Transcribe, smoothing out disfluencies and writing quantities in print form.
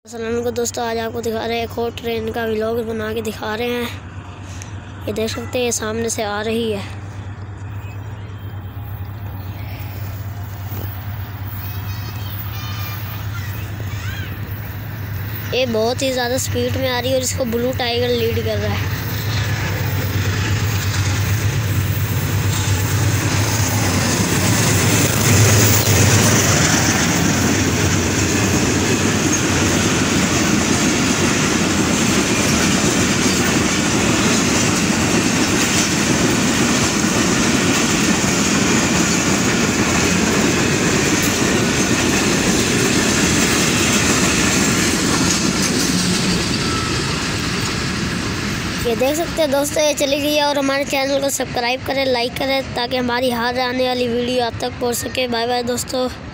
अस्सलाम को दोस्तों, आज आपको दिखा रहे हैं एक और ट्रेन का व्लॉग बना के दिखा रहे हैं। ये देख सकते हैं, ये सामने से आ रही है। ये बहुत ही ज़्यादा स्पीड में आ रही है और इसको ब्लू टाइगर लीड कर रहा है। ये देख सकते हैं दोस्तों, ये चली गई है। और हमारे चैनल को सब्सक्राइब करें, लाइक करें ताकि हमारी हर आने वाली वीडियो आप तक पहुंच सके। बाय बाय दोस्तों।